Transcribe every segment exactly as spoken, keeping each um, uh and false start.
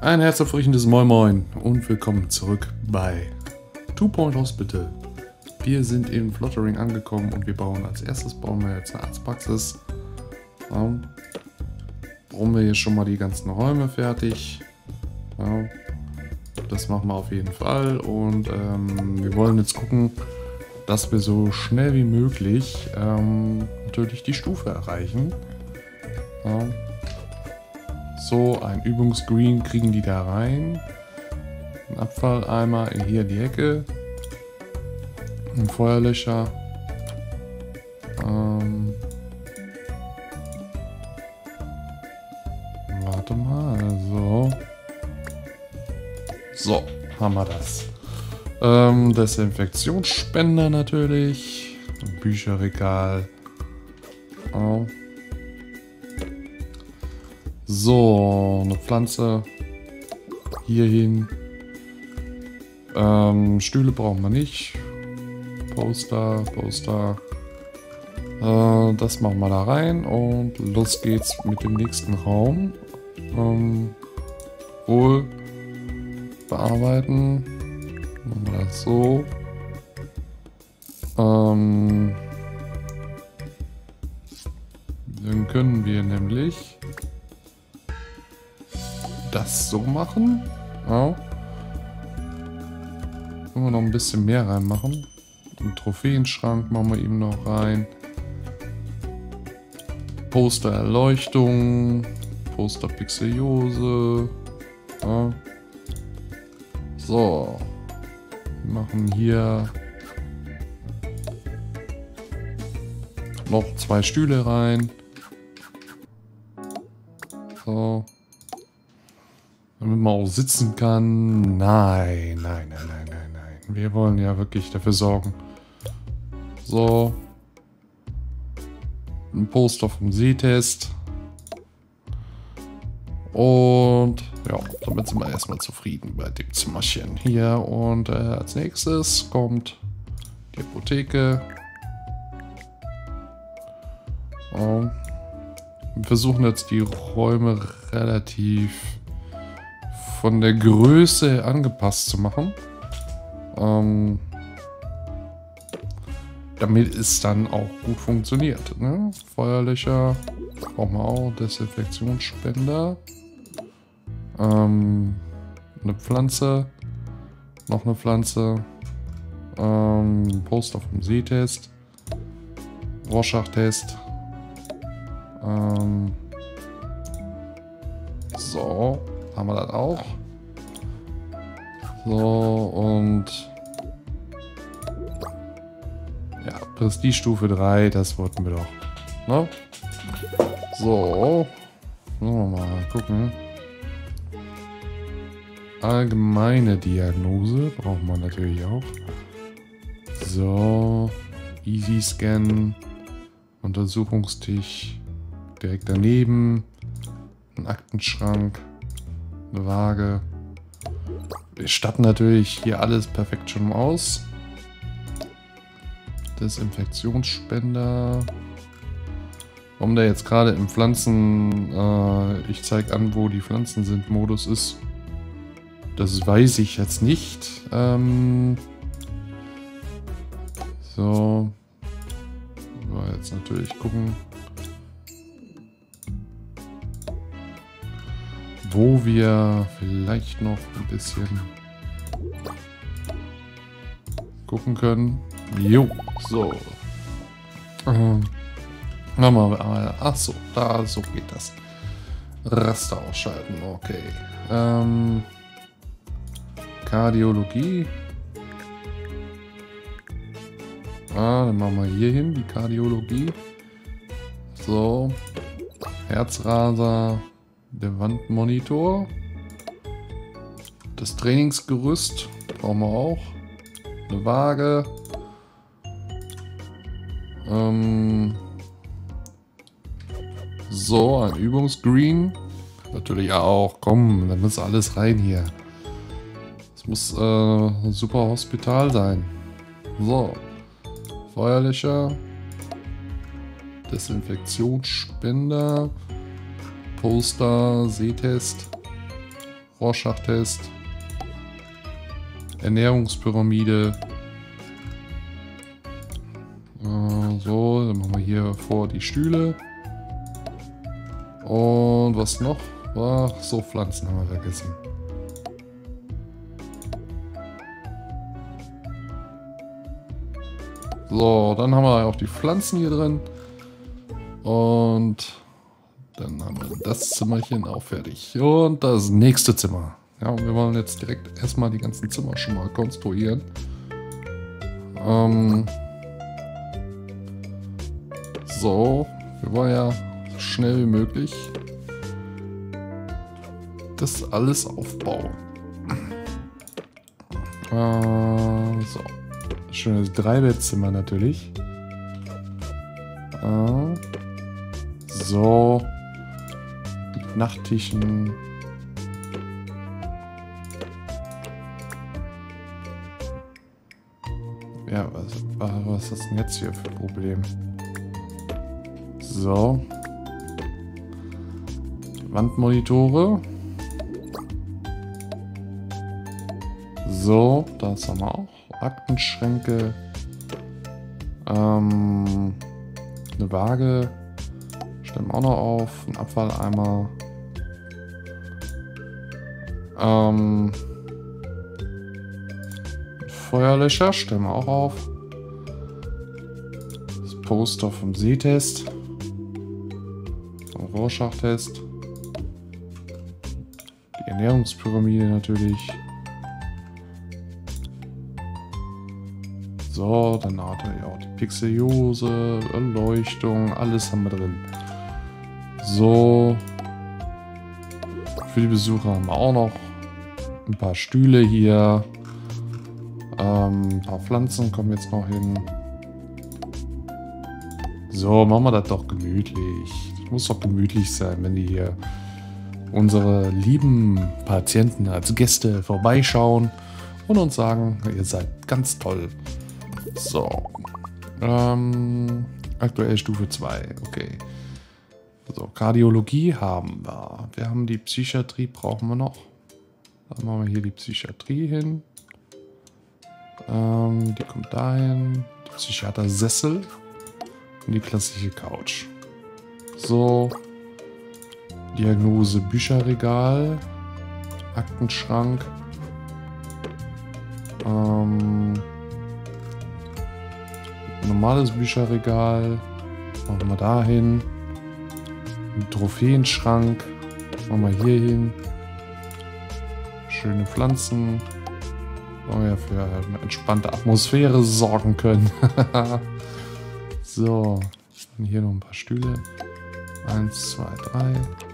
Ein herzerfrischendes Moin Moin und willkommen zurück bei Two Point Hospital. Wir sind in Flottering angekommen und wir bauen als erstes bauen wir jetzt eine Arztpraxis. Ja. Bauen wir hier schon mal die ganzen Räume fertig. Ja. Das machen wir auf jeden Fall und ähm, wir wollen jetzt gucken, dass wir so schnell wie möglich ähm, natürlich die Stufe erreichen. Ja. So, ein Übungsgreen kriegen die da rein. Ein Abfalleimer hier in die Ecke. Ein Feuerlöscher. Ähm Warte mal, also. So, haben wir das. Ähm, Desinfektionsspender natürlich. Ein Bücherregal. Oh. So, eine Pflanze hierhin. Ähm, Stühle brauchen wir nicht. Poster, Poster. Äh, das machen wir da rein und los geht's mit dem nächsten Raum. Ähm, wohl bearbeiten. Machen wir das so. Ähm, dann können wir nämlich das so machen. Ja. Können wir noch ein bisschen mehr reinmachen. Einen Trophäenschrank machen wir eben noch rein. Poster Erleuchtung. Poster Pixeliose. Ja. So. Wir machen hier noch zwei Stühle rein. So. Damit man auch sitzen kann. Nein, nein, nein, nein, nein, nein. Wir wollen ja wirklich dafür sorgen. So. Ein Poster vom Sehtest. Und ja, damit sind wir erstmal zufrieden bei dem Zimmerchen hier. Und äh, als nächstes kommt die Apotheke. Oh. Wir versuchen jetzt die Räume relativ von der Größe angepasst zu machen. Ähm, damit es dann auch gut funktioniert. Ne? Feuerlöcher brauchen wir auch, Desinfektionsspender. Ähm, eine Pflanze, noch eine Pflanze, ähm, Poster vom Sehtest, Rorschach-Test. Ähm, so. Haben wir das auch. So, und ja, Prestige-Stufe drei, das wollten wir doch. Ne? So. Wollen wir mal gucken. Allgemeine Diagnose brauchen wir natürlich auch. So. Easy Scan. Untersuchungstisch. Direkt daneben. Ein Aktenschrank. Eine Waage. Wir statten natürlich hier alles perfekt schon aus. Desinfektionsspender. Warum der jetzt gerade im Pflanzen, äh, ich zeige an, wo die Pflanzen sind, Modus ist, das weiß ich jetzt nicht. Ähm, so. So, jetzt natürlich gucken, wo wir vielleicht noch ein bisschen gucken können. Jo, so. Ähm, machen wir mal. Ach so, da so geht das. Raster ausschalten, okay. Ähm, Kardiologie. Ah, dann machen wir hier hin die Kardiologie. So. Herzraser. Der Wandmonitor. Das Trainingsgerüst brauchen wir auch. Eine Waage. Ähm so, ein Übungsgreen. Natürlich auch. Komm, da muss alles rein hier. Es muss äh, ein super Hospital sein. So. Feuerlöscher. Desinfektionsspender. Poster, Sehtest, Rorschach-Test. Ernährungspyramide. Äh, so, dann machen wir hier vor die Stühle. Und was noch? Ach, so, Pflanzen haben wir vergessen. So, dann haben wir auch die Pflanzen hier drin. Und dann haben wir das Zimmerchen auch fertig. Und das nächste Zimmer. Ja, und wir wollen jetzt direkt erstmal die ganzen Zimmer schon mal konstruieren. Ähm so, wir wollen ja so schnell wie möglich das alles aufbauen. Äh, so. Schönes Dreibettzimmer natürlich. Äh, so. Mit Nachttischen. Ja, was, was ist das denn jetzt hier für ein Problem? So. Wandmonitore. So, das haben wir auch. Aktenschränke. Ähm, eine Waage. Stellen wir auch noch auf. Ein Abfalleimer. Ähm, Feuerlöscher stellen wir auch auf. Das Poster vom Sehtest. Vom Rorschach-Test. Die Ernährungspyramide natürlich. So, dann hat er ja auch die Pixeliose, Erleuchtung, alles haben wir drin. So. Für die Besucher haben wir auch noch ein paar Stühle hier. Ähm, ein paar Pflanzen kommen jetzt noch hin. So, machen wir das doch gemütlich. Das muss doch gemütlich sein, wenn die hier unsere lieben Patienten als Gäste vorbeischauen und uns sagen, ihr seid ganz toll. So. Ähm, aktuell Stufe zwei. Okay. So, Kardiologie haben wir. Wir haben die Psychiatrie, brauchen wir noch. Dann machen wir hier die Psychiatrie hin. Ähm, die kommt dahin. Die Psychiater-Sessel. Und die klassische Couch. So. Diagnose, Bücherregal. Aktenschrank. Ähm... Normales Bücherregal. Machen wir da hin. Ein Trophäenschrank. Machen wir hier hin. Schöne Pflanzen. Wo wir für eine entspannte Atmosphäre sorgen können. So. Und hier noch ein paar Stühle. Eins, zwei, drei.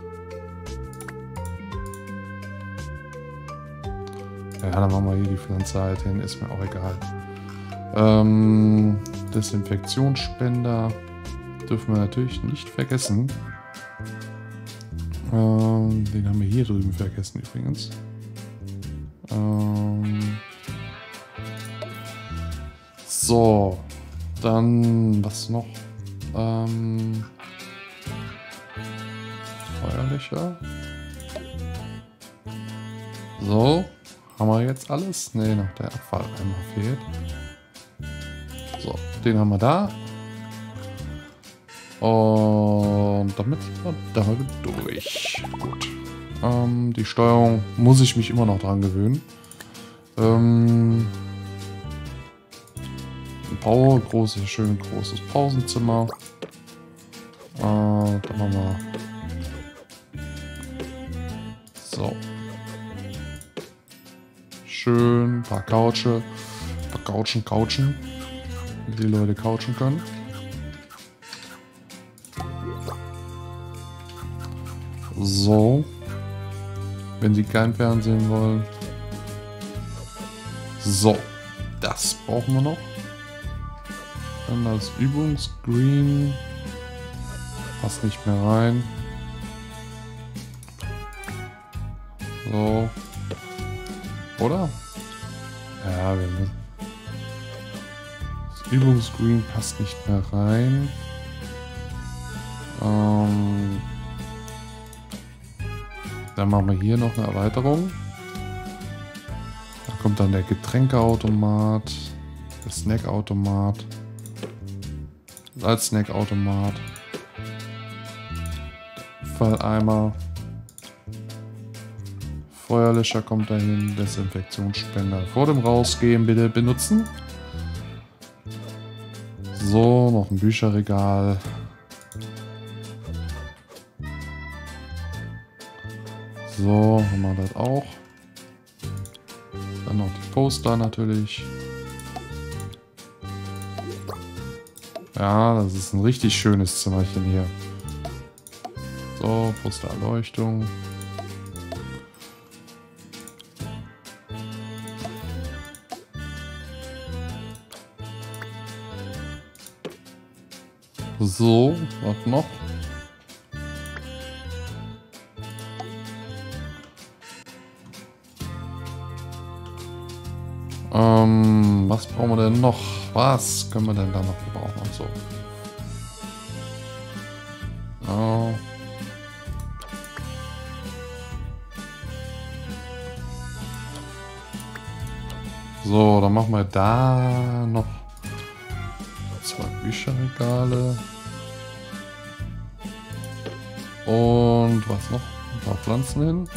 Ja, dann machen wir hier die Pflanze halt hin. Ist mir auch egal. Ähm, Desinfektionsspender dürfen wir natürlich nicht vergessen. Ähm, den haben wir hier drüben vergessen übrigens. Ähm, so, dann was noch? Ähm, Feuerlöcher. So, haben wir jetzt alles? Ne, noch der Abfalleimer fehlt. So, den haben wir da. Und damit sind wir da durch. Gut. Ähm, die Steuerung muss ich mich immer noch dran gewöhnen. Ähm, ein Power, großes, schön großes Pausenzimmer. Äh, dann machen wir. So. Schön, ein paar Couche. Ein paar Couchen, Couchen. Wie die Leute couchen können. So. Wenn sie kein Fernsehen wollen. So. Das brauchen wir noch. Dann das Übungsgreen. Passt nicht mehr rein. So. Oder? Ja, wir müssen. Übungsgreen passt nicht mehr rein. Ähm, dann machen wir hier noch eine Erweiterung. kommt dann der Getränkeautomat, der Snackautomat, als Snackautomat, Falleimer, Feuerlöscher kommt dahin, Desinfektionsspender. Vor dem Rausgehen bitte benutzen. So, noch ein Bücherregal. So, haben wir das auch. Dann noch die Poster natürlich. Ja, das ist ein richtig schönes Zimmerchen hier. So, Postererleuchtung. So, was noch? Ähm, was brauchen wir denn noch? Was können wir denn da noch gebrauchen? Also. Oh. So, dann machen wir da noch zwei Bücherregale. Und was noch? Ein paar Pflanzen hin.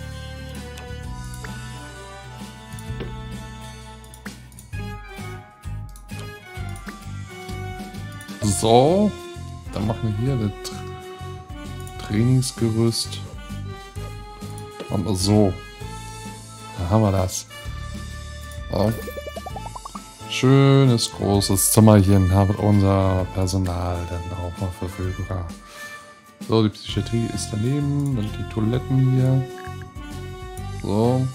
So, dann machen wir hier das Tra Trainingsgerüst. Machen wir so. Da haben wir das. So. Schönes großes Zimmerchen hat unser Personal dann auch noch verfügbar. So, die Psychiatrie ist daneben, dann die Toiletten hier. So.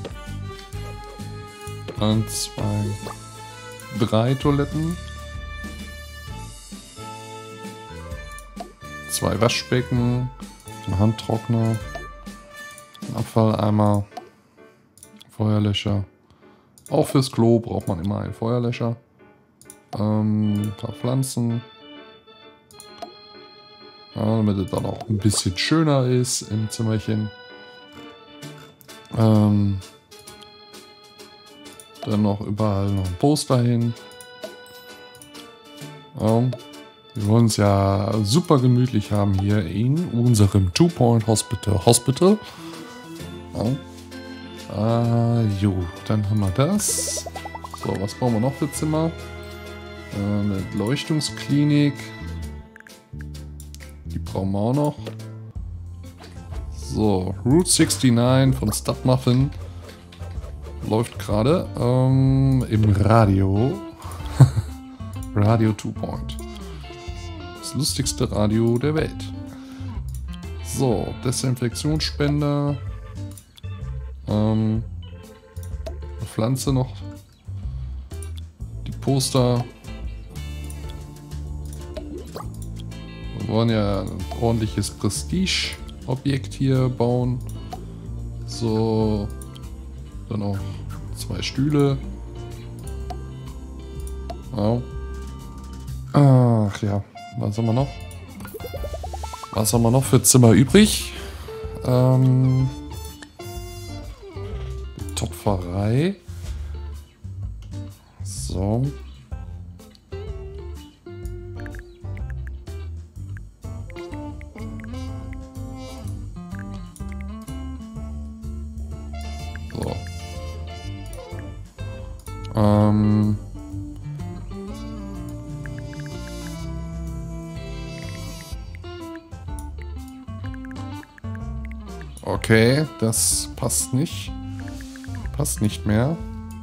Eins, zwei, drei Toiletten. Zwei Waschbecken, ein Handtrockner, ein Abfalleimer, Feuerlöscher. Auch fürs Klo braucht man immer einen Feuerlöscher. Ähm, ein paar Pflanzen. Ja, damit es dann auch ein bisschen schöner ist im Zimmerchen. Ähm, dann noch überall noch ein Poster hin. Ja. Wir wollen es ja super gemütlich haben hier in unserem Two-Point Hospital. Hospital. Ja. Ah, jo, dann haben wir das. So, was brauchen wir noch für Zimmer? Äh, eine Leuchtungsklinik. Die brauchen wir auch noch. So, Route neunundsechzig von Studmuffin läuft gerade ähm, im Radio. Radio Two-Point. Das lustigste Radio der Welt. So, Desinfektionsspender. Ähm, eine Pflanze noch. Die Poster. Wir wollen ja ein ordentliches Prestige-Objekt hier bauen. So, dann auch zwei Stühle. Oh. Ach ja. Was haben wir noch? Was haben wir noch für Zimmer übrig? Ähm, Topferei. So. So. Ähm. Okay, das passt nicht. Passt nicht mehr.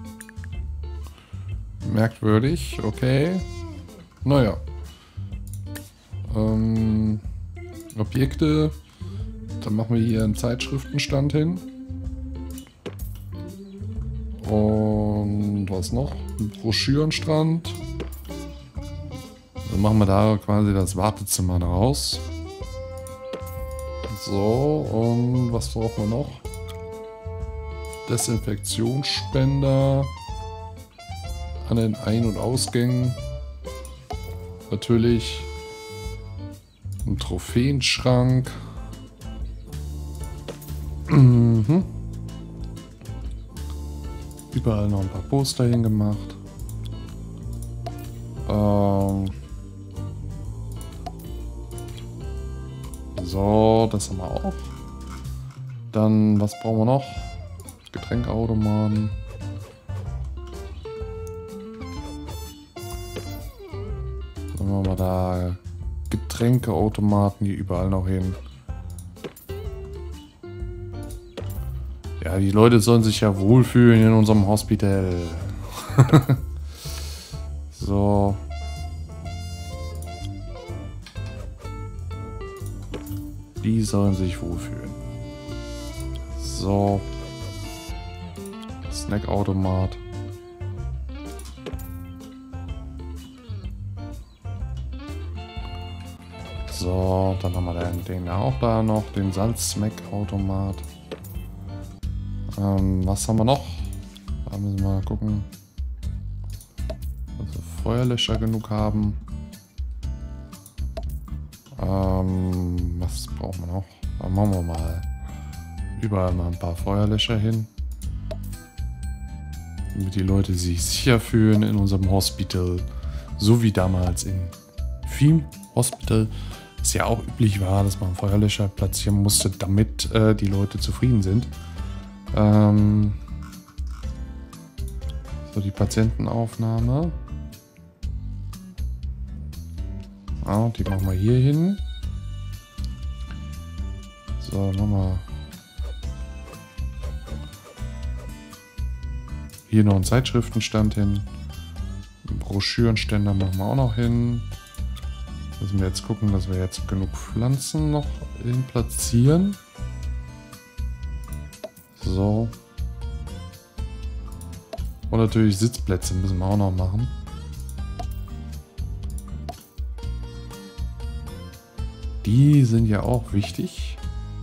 Merkwürdig, okay. Naja. Ähm, Objekte. Dann machen wir hier einen Zeitschriftenstand hin. Und was noch? Ein Broschürenstrand. Dann machen wir da quasi das Wartezimmer daraus. So, und was braucht man noch? Desinfektionsspender an den Ein- und Ausgängen. Natürlich ein Trophäenschrank. Mhm. Überall noch ein paar Poster hingemacht. Ähm so, das haben wir auch. Dann, was brauchen wir noch? Getränkeautomaten. Dann machen wir da Getränkeautomaten hier überall noch hin. Ja, die Leute sollen sich ja wohlfühlen in unserem Hospital. So. Die sollen sich wohlfühlen. So. Snackautomat. So, dann haben wir den, den auch da noch, den Salz-Snack-Automat. Ähm, was haben wir noch? Da müssen wir mal gucken, dass wir Feuerlöscher genug haben. Ähm, was brauchen wir noch? Dann machen wir mal überall mal ein paar Feuerlöscher hin. Damit die Leute sich sicher fühlen in unserem Hospital. So wie damals in Theme Hospital. Es ja auch üblich war, dass man Feuerlöscher platzieren musste, damit äh, die Leute zufrieden sind. Ähm so, die Patientenaufnahme. Ah, die machen wir hier hin. So, nochmal. Hier noch einen Zeitschriftenstand hin. Einen Broschürenständer machen wir auch noch hin. Müssen wir jetzt gucken, dass wir jetzt genug Pflanzen noch hin platzieren. So. Und natürlich Sitzplätze müssen wir auch noch machen. Die sind ja auch wichtig.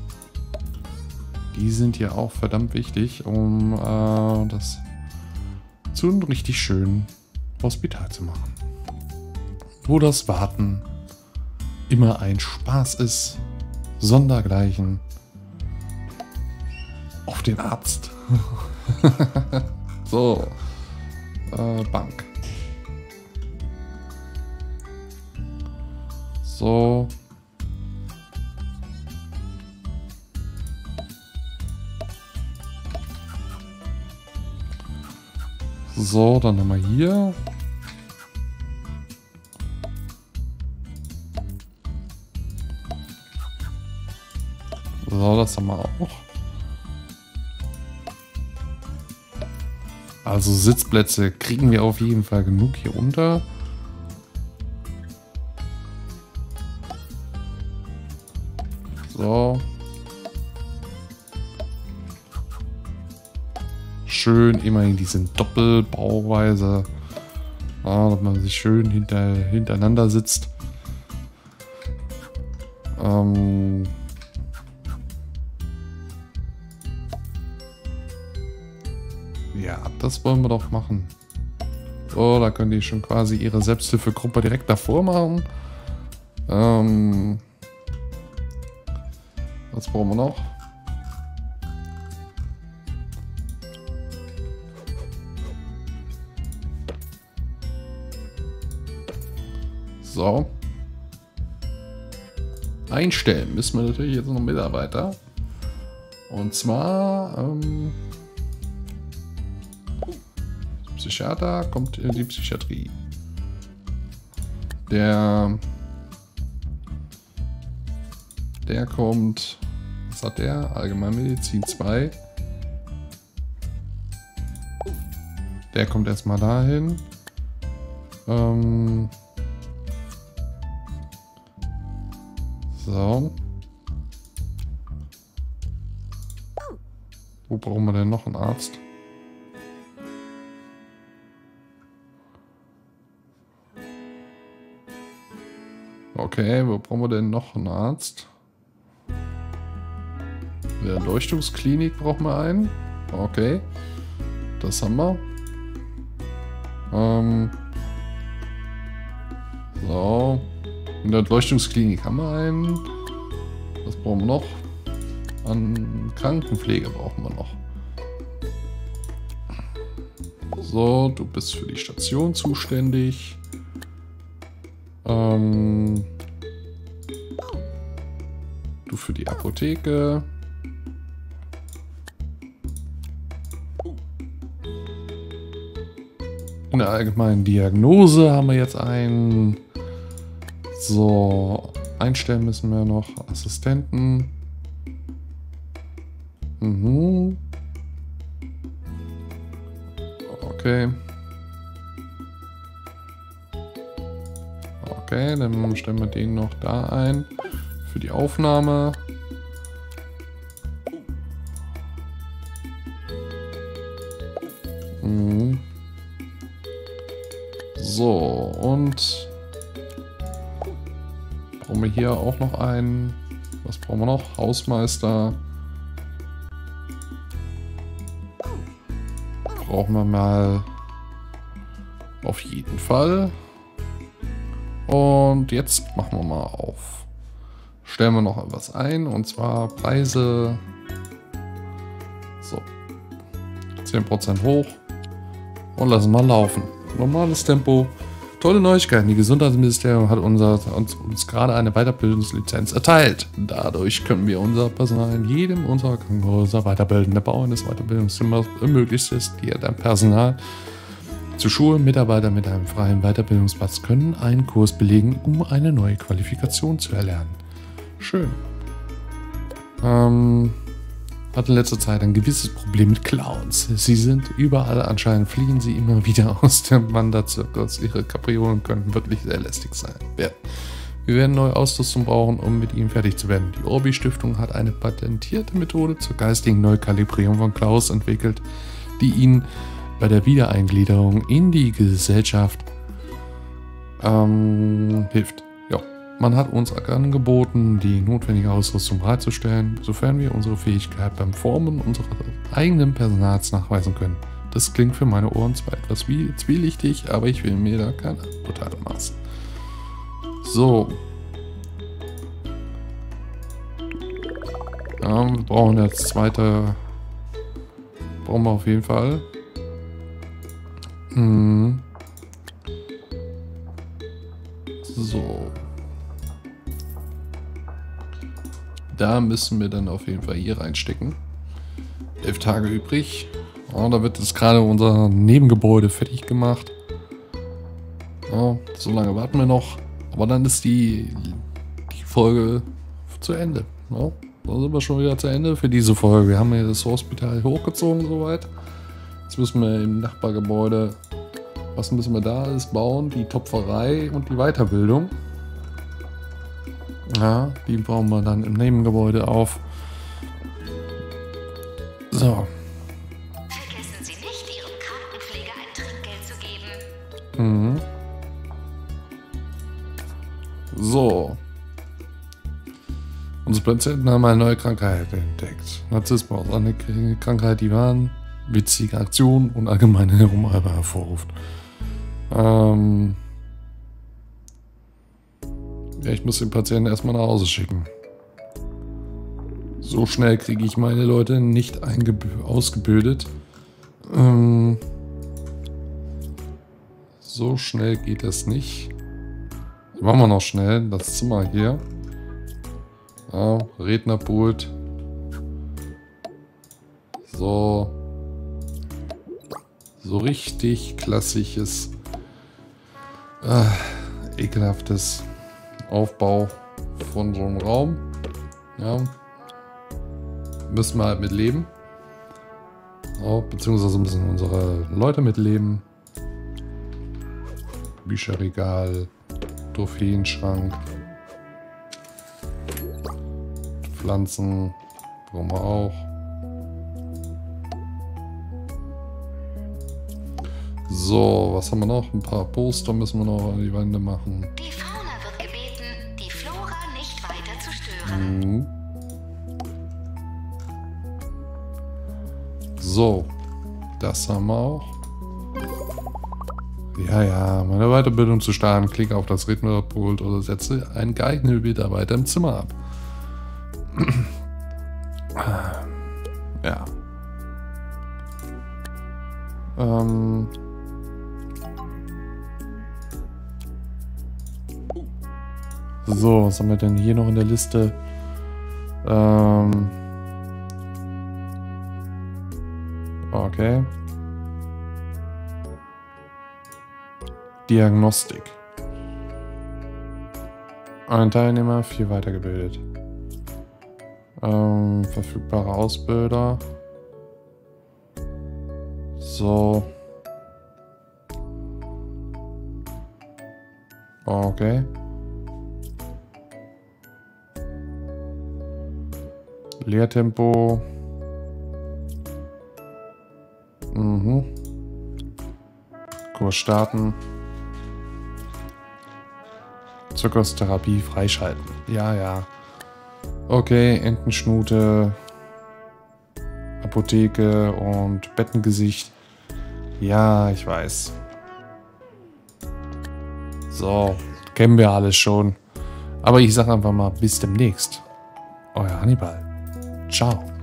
Die sind ja auch verdammt wichtig, um äh, das zu einem richtig schönen Hospital zu machen. Wo das Warten immer ein Spaß ist. Sondergleichen. Auf den Arzt. So. Äh, Bank. So. So, dann haben wir hier. So, das haben wir auch. Also Sitzplätze kriegen wir auf jeden Fall genug hier unter. So. Schön, immerhin die sind Doppelbauweise. Ja, dass man sich schön hinter, hintereinander sitzt. Ähm ja, das wollen wir doch machen. So, da können die schon quasi ihre Selbsthilfegruppe direkt davor machen. Ähm was brauchen wir noch? So. Einstellen müssen wir natürlich jetzt noch Mitarbeiter. Und zwar ähm, Psychiater kommt in die Psychiatrie. Der der kommt, was hat der? Allgemeinmedizin zwei. Der kommt erstmal dahin. Ähm, so. Wo brauchen wir denn noch einen Arzt? Okay, wo brauchen wir denn noch einen Arzt? In der Leuchtungsklinik brauchen wir einen. Okay. Das haben wir. Ähm. So. In der Leuchtungsklinik haben wir einen. Was brauchen wir noch? An Krankenpflege brauchen wir noch. So, du bist für die Station zuständig. Ähm, du für die Apotheke. In der allgemeinen Diagnose haben wir jetzt einen. So, einstellen müssen wir noch Assistenten. Mhm. Okay. Okay, dann stellen wir den noch da ein. Für die Aufnahme. Mhm. So, und brauchen wir hier auch noch einen. Was brauchen wir noch? Hausmeister. Brauchen wir mal auf jeden Fall. Und jetzt machen wir mal auf. Stellen wir noch etwas ein, und zwar Preise. So. zehn Prozent hoch. Und lassen mal laufen. Normales Tempo. Tolle Neuigkeiten. Die Gesundheitsministerium hat unser, uns, uns gerade eine Weiterbildungslizenz erteilt. Dadurch können wir unser Personal in jedem unserer Krankenhäuser weiterbilden. Der Bau eines Weiterbildungszimmers ermöglicht es dir, dein Personal zu schulen. Mitarbeiter mit einem freien Weiterbildungsplatz können einen Kurs belegen, um eine neue Qualifikation zu erlernen. Schön. Ähm... Hatte in letzter Zeit ein gewisses Problem mit Clowns. Sie sind überall, anscheinend fliehen sie immer wieder aus dem Wanderzirkus. Ihre Kapriolen könnten wirklich sehr lästig sein. Ja. Wir werden neue Ausrüstung brauchen, um mit ihnen fertig zu werden. Die Orbi-Stiftung hat eine patentierte Methode zur geistigen Neukalibrierung von Klaus entwickelt, die ihnen bei der Wiedereingliederung in die Gesellschaft ähm, hilft. Ja. Man hat uns angeboten, die notwendige Ausrüstung bereitzustellen, sofern wir unsere Fähigkeit beim Formen unseres eigenen Personals nachweisen können. Das klingt für meine Ohren zwar etwas zwielichtig, aber ich will mir da keine Urteile maßen. So. Ja, wir brauchen jetzt zweite. Brauchen wir auf jeden Fall. Hm. So. Da müssen wir dann auf jeden Fall hier reinstecken. Elf Tage übrig. Oh, da wird jetzt gerade unser Nebengebäude fertig gemacht. Oh, so lange warten wir noch. Aber dann ist die, die Folge zu Ende. Oh, da sind wir schon wieder zu Ende für diese Folge. Wir haben hier das Hospital hochgezogen soweit. Jetzt müssen wir im Nachbargebäude, was müssen wir da alles bauen? Die Töpferei und die Weiterbildung. Ja, die bauen wir dann im Nebengebäude auf. So. Vergessen Sie nicht, Ihrem Krankenpfleger ein Trinkgeld zu geben. Mhm. So. Unsere Patienten haben eine neue Krankheit entdeckt. Narzissmus, eine Krankheit, die waren witzige Aktionen und allgemeine Herumalber hervorruft. Ähm... Ja, ich muss den Patienten erstmal nach Hause schicken. So schnell kriege ich meine Leute nicht ausgebildet. Ähm, so schnell geht das nicht. Machen wir noch schnell das Zimmer hier. Ja, Rednerpult. So. So richtig klassisches, äh, ekelhaftes Aufbau von so einem Raum. Ja. Müssen wir halt mit leben. Ja, beziehungsweise müssen unsere Leute mitleben. Bücherregal, Trophäenschrank, Pflanzen brauchen wir auch. So, was haben wir noch? Ein paar Poster müssen wir noch an die Wände machen. Die Fauna wird gebeten, die Flora nicht weiter zu stören. Mhm. So, das haben wir auch. Ja, ja, meine Weiterbildung zu starten. Klicke auf das Rednerpult oder setze einen geeigneten Mitarbeiter im Zimmer ab. Ja. Ähm... So, was haben wir denn hier noch in der Liste? Ähm... Okay. Diagnostik. Ein Teilnehmer, vier weitergebildet. Ähm, verfügbare Ausbilder. So. Okay. Lehrtempo. Mhm. Kurs starten. Zirkustherapie freischalten. Ja, ja. Okay, Entenschnute, Apotheke und Bettengesicht. Ja, ich weiß. So, kennen wir alles schon. Aber ich sag einfach mal, bis demnächst. Euer Hannibal. Ciao.